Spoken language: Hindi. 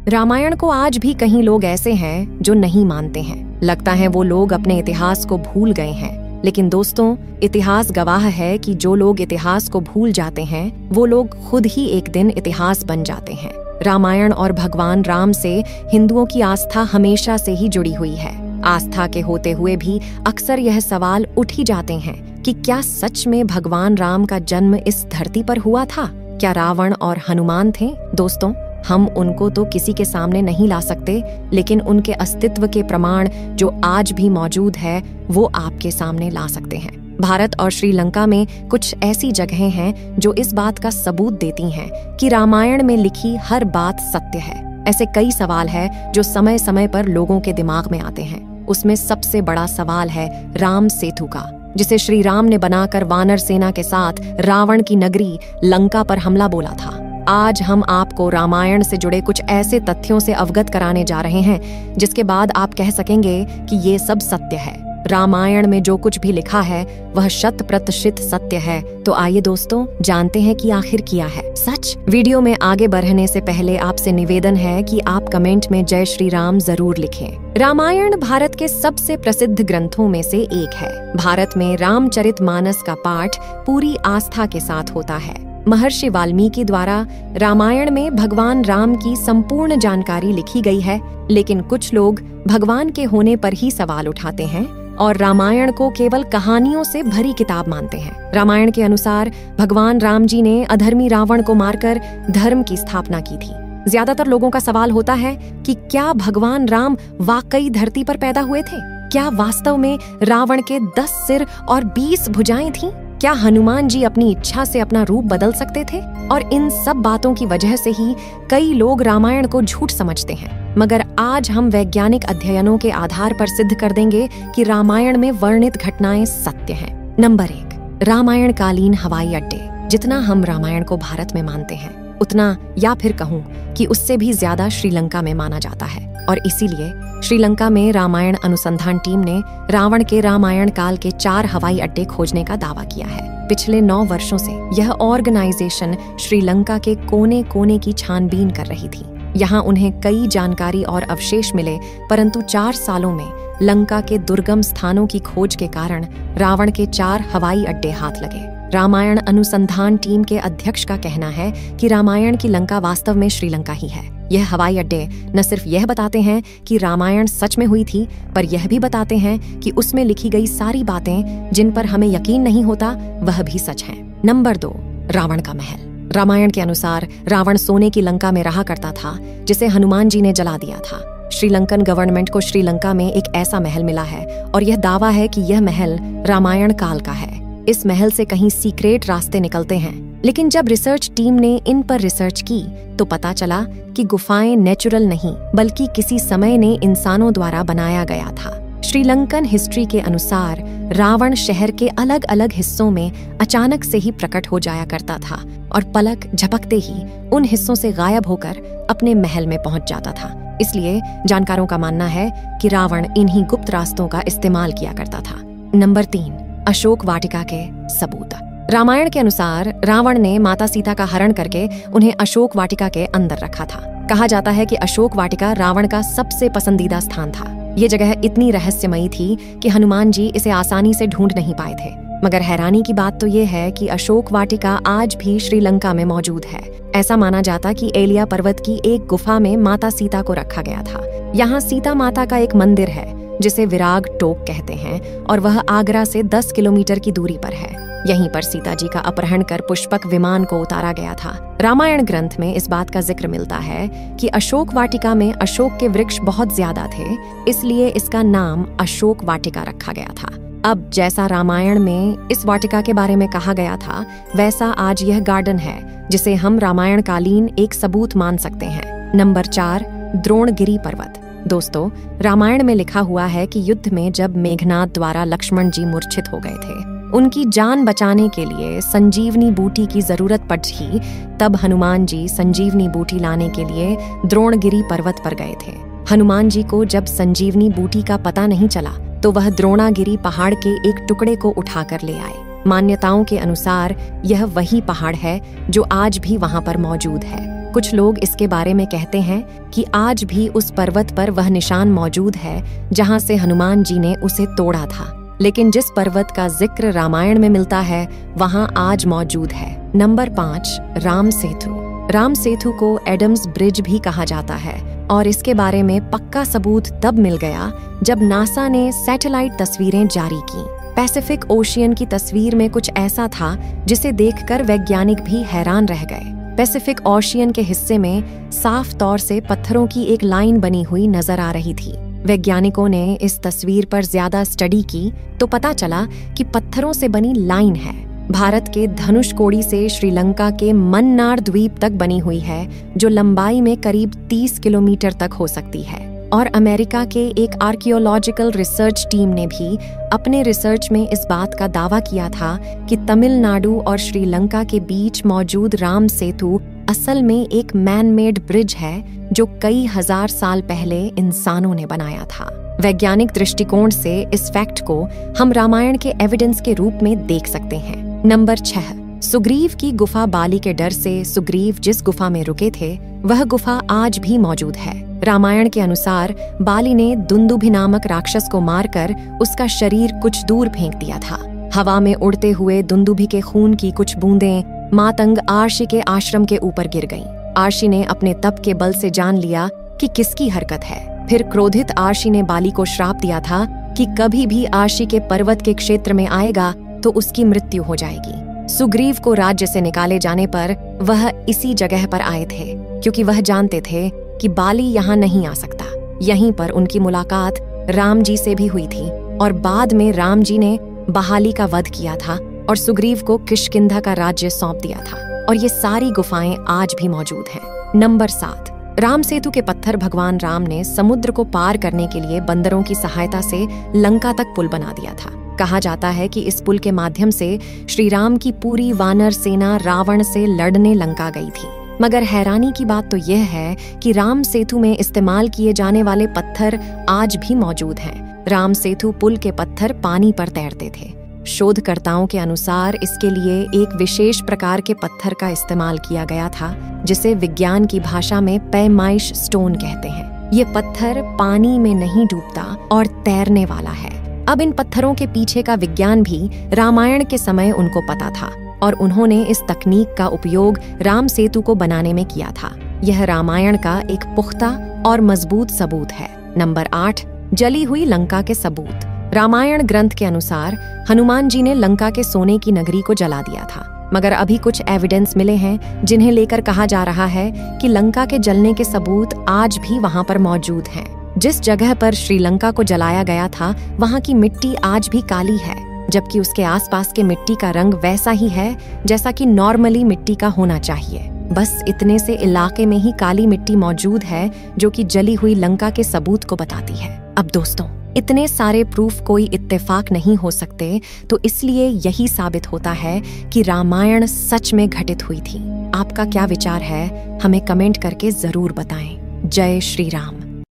रामायण को आज भी कहीं लोग ऐसे हैं जो नहीं मानते हैं। लगता है वो लोग अपने इतिहास को भूल गए हैं। लेकिन दोस्तों, इतिहास गवाह है कि जो लोग इतिहास को भूल जाते हैं वो लोग खुद ही एक दिन इतिहास बन जाते हैं। रामायण और भगवान राम से हिंदुओं की आस्था हमेशा से ही जुड़ी हुई है। आस्था के होते हुए भी अक्सर यह सवाल उठ ही जाते हैं कि क्या सच में भगवान राम का जन्म इस धरती पर हुआ था? क्या रावण और हनुमान थे? दोस्तों, हम उनको तो किसी के सामने नहीं ला सकते, लेकिन उनके अस्तित्व के प्रमाण जो आज भी मौजूद है वो आपके सामने ला सकते हैं। भारत और श्रीलंका में कुछ ऐसी जगहें हैं जो इस बात का सबूत देती हैं कि रामायण में लिखी हर बात सत्य है। ऐसे कई सवाल है जो समय समय पर लोगों के दिमाग में आते हैं। उसमें सबसे बड़ा सवाल है राम सेतु का, जिसे श्री राम ने बनाकर वानर सेना के साथ रावण की नगरी लंका पर हमला बोला था। आज हम आपको रामायण से जुड़े कुछ ऐसे तथ्यों से अवगत कराने जा रहे हैं जिसके बाद आप कह सकेंगे कि ये सब सत्य है। रामायण में जो कुछ भी लिखा है वह 100% सत्य है। तो आइए दोस्तों, जानते हैं कि आखिर क्या है सच। वीडियो में आगे बढ़ने से पहले आपसे निवेदन है कि आप कमेंट में जय श्री राम जरूर लिखें। रामायण भारत के सबसे प्रसिद्ध ग्रंथों में से एक है। भारत में रामचरितमानस का पाठ पूरी आस्था के साथ होता है। महर्षि वाल्मीकि द्वारा रामायण में भगवान राम की संपूर्ण जानकारी लिखी गई है, लेकिन कुछ लोग भगवान के होने पर ही सवाल उठाते हैं और रामायण को केवल कहानियों से भरी किताब मानते हैं। रामायण के अनुसार भगवान राम जी ने अधर्मी रावण को मारकर धर्म की स्थापना की थी। ज्यादातर लोगों का सवाल होता है कि क्या भगवान राम वाकई धरती पर पैदा हुए थे? क्या वास्तव में रावण के 10 सिर और 20 भुजाएं थीं? क्या हनुमान जी अपनी इच्छा से अपना रूप बदल सकते थे? और इन सब बातों की वजह से ही कई लोग रामायण को झूठ समझते हैं। मगर आज हम वैज्ञानिक अध्ययनों के आधार पर सिद्ध कर देंगे कि रामायण में वर्णित घटनाएं सत्य हैं। नंबर 1, रामायण कालीन हवाई अड्डे। जितना हम रामायण को भारत में मानते हैं उतना, या फिर कहूँ कि उससे भी ज्यादा श्रीलंका में माना जाता है। और इसीलिए श्रीलंका में रामायण अनुसंधान टीम ने रावण के रामायण काल के 4 हवाई अड्डे खोजने का दावा किया है। पिछले 9 वर्षों से यह ऑर्गेनाइजेशन श्रीलंका के कोने कोने की छानबीन कर रही थी। यहाँ उन्हें कई जानकारी और अवशेष मिले, परंतु 4 सालों में लंका के दुर्गम स्थानों की खोज के कारण रावण के 4 हवाई अड्डे हाथ लगे। रामायण अनुसंधान टीम के अध्यक्ष का कहना है कि रामायण की लंका वास्तव में श्रीलंका ही है। यह हवाई अड्डे न सिर्फ यह बताते हैं कि रामायण सच में हुई थी, पर यह भी बताते हैं कि उसमें लिखी गई सारी बातें जिन पर हमें यकीन नहीं होता वह भी सच हैं। नंबर 2, रावण का महल। रामायण के अनुसार रावण सोने की लंका में रहा करता था जिसे हनुमान जी ने जला दिया था। श्रीलंकन गवर्नमेंट को श्रीलंका में एक ऐसा महल मिला है और यह दावा है कि यह महल रामायण काल का है। इस महल से कहीं सीक्रेट रास्ते निकलते हैं, लेकिन जब रिसर्च टीम ने इन पर रिसर्च की तो पता चला कि गुफाएं नेचुरल नहीं बल्कि किसी समय ने इंसानों द्वारा बनाया गया था। श्रीलंकन हिस्ट्री के अनुसार रावण शहर के अलग अलग हिस्सों में अचानक से ही प्रकट हो जाया करता था और पलक झपकते ही उन हिस्सों से गायब होकर अपने महल में पहुंच जाता था। इसलिए जानकारों का मानना है कि रावण इन्हीं गुप्त रास्तों का इस्तेमाल किया करता था। नंबर 3, अशोक वाटिका के सबूत। रामायण के अनुसार रावण ने माता सीता का हरण करके उन्हें अशोक वाटिका के अंदर रखा था। कहा जाता है कि अशोक वाटिका रावण का सबसे पसंदीदा स्थान था। ये जगह इतनी रहस्यमयी थी कि हनुमान जी इसे आसानी से ढूंढ नहीं पाए थे। मगर हैरानी की बात तो ये है कि अशोक वाटिका आज भी श्रीलंका में मौजूद है। ऐसा माना जाता कि एलिया पर्वत की एक गुफा में माता सीता को रखा गया था। यहाँ सीता माता का एक मंदिर है जिसे विराग टोक कहते हैं और वह आगरा से 10 किलोमीटर की दूरी पर है। यहीं पर सीता जी का अपहरण कर पुष्पक विमान को उतारा गया था। रामायण ग्रंथ में इस बात का जिक्र मिलता है कि अशोक वाटिका में अशोक के वृक्ष बहुत ज्यादा थे, इसलिए इसका नाम अशोक वाटिका रखा गया था। अब जैसा रामायण में इस वाटिका के बारे में कहा गया था, वैसा आज यह गार्डन है जिसे हम रामायण कालीन एक सबूत मान सकते हैं। नंबर 4, द्रोणगिरी पर्वत। दोस्तों, रामायण में लिखा हुआ है कि युद्ध में जब मेघनाद द्वारा लक्ष्मण जी मूर्छित हो गए थे, उनकी जान बचाने के लिए संजीवनी बूटी की जरूरत पड़ी, तब हनुमान जी संजीवनी बूटी लाने के लिए द्रोणगिरी पर्वत पर गए थे। हनुमान जी को जब संजीवनी बूटी का पता नहीं चला तो वह द्रोणागिरी पहाड़ के एक टुकड़े को उठाकर ले आए। मान्यताओं के अनुसार यह वही पहाड़ है जो आज भी वहां पर मौजूद है। कुछ लोग इसके बारे में कहते हैं कि आज भी उस पर्वत पर वह निशान मौजूद है जहां से हनुमान जी ने उसे तोड़ा था। लेकिन जिस पर्वत का जिक्र रामायण में मिलता है वहां आज मौजूद है। नंबर 5, राम सेतु। राम सेतु को एडम्स ब्रिज भी कहा जाता है और इसके बारे में पक्का सबूत तब मिल गया जब नासा ने सैटेलाइट तस्वीरें जारी की। पैसिफिक ओशियन की तस्वीर में कुछ ऐसा था जिसे देखकर वैज्ञानिक भी हैरान रह गए। पैसिफिक ओशियन के हिस्से में साफ तौर से पत्थरों की एक लाइन बनी हुई नजर आ रही थी। वैज्ञानिकों ने इस तस्वीर पर ज्यादा स्टडी की तो पता चला कि पत्थरों से बनी लाइन है। भारत के धनुषकोडी से श्रीलंका के मन्नार द्वीप तक बनी हुई है, जो लंबाई में करीब 30 किलोमीटर तक हो सकती है। और अमेरिका के एक आर्कियोलॉजिकल रिसर्च टीम ने भी अपने रिसर्च में इस बात का दावा किया था कि तमिलनाडु और श्रीलंका के बीच मौजूद राम सेतु असल में एक मैन मेड ब्रिज है जो कई हजार साल पहले इंसानों ने बनाया था। वैज्ञानिक दृष्टिकोण से इस फैक्ट को हम रामायण के एविडेंस के रूप में देख सकते हैं। नंबर 6, सुग्रीव की गुफा। बाली के डर से सुग्रीव जिस गुफा में रुके थे वह गुफा आज भी मौजूद है। रामायण के अनुसार बाली ने दुंदुभि नामक राक्षस को मारकर उसका शरीर कुछ दूर फेंक दिया था। हवा में उड़ते हुए दुंदुभि के खून की कुछ बूंदें मातंग आर्षि के आश्रम के ऊपर गिर गईं। आर्षि ने अपने तप के बल से जान लिया कि किसकी हरकत है। फिर क्रोधित आर्षि ने बाली को श्राप दिया था कि कभी भी आर्षि के पर्वत के क्षेत्र में आएगा तो उसकी मृत्यु हो जाएगी। सुग्रीव को राज्य से निकाले जाने पर वह इसी जगह पर आए थे क्योंकि वह जानते थे कि बाली यहाँ नहीं आ सकता। यहीं पर उनकी मुलाकात राम जी से भी हुई थी और बाद में राम जी ने बहाली का वध किया था और सुग्रीव को किष्किंधा का राज्य सौंप दिया था। और ये सारी गुफाएं आज भी मौजूद हैं। नंबर 7, राम सेतु के पत्थर। भगवान राम ने समुद्र को पार करने के लिए बंदरों की सहायता से लंका तक पुल बना दिया था। कहा जाता है कि इस पुल के माध्यम से श्री राम की पूरी वानर सेना रावण से लड़ने लंका गई थी। मगर हैरानी की बात तो यह है कि राम सेतु में इस्तेमाल किए जाने वाले पत्थर आज भी मौजूद हैं। राम सेतु पुल के पत्थर पानी पर तैरते थे। शोधकर्ताओं के अनुसार इसके लिए एक विशेष प्रकार के पत्थर का इस्तेमाल किया गया था जिसे विज्ञान की भाषा में पैमाइश स्टोन कहते हैं। ये पत्थर पानी में नहीं डूबता और तैरने वाला है। अब इन पत्थरों के पीछे का विज्ञान भी रामायण के समय उनको पता था और उन्होंने इस तकनीक का उपयोग राम सेतु को बनाने में किया था। यह रामायण का एक पुख्ता और मजबूत सबूत है। नंबर 8, जली हुई लंका के सबूत। रामायण ग्रंथ के अनुसार हनुमान जी ने लंका के सोने की नगरी को जला दिया था, मगर अभी कुछ एविडेंस मिले हैं जिन्हें लेकर कहा जा रहा है कि लंका के जलने के सबूत आज भी वहां पर मौजूद हैं। जिस जगह पर श्रीलंका को जलाया गया था वहां की मिट्टी आज भी काली है, जबकि उसके आसपास के मिट्टी का रंग वैसा ही है जैसा कि नॉर्मली मिट्टी का होना चाहिए। बस इतने से इलाके में ही काली मिट्टी मौजूद है जो कि जली हुई लंका के सबूत को बताती है। अब दोस्तों, इतने सारे प्रूफ कोई इत्तेफाक नहीं हो सकते, तो इसलिए यही साबित होता है कि रामायण सच में घटित हुई थी। आपका क्या विचार है, हमें कमेंट करके जरूर बताएं। जय श्री राम।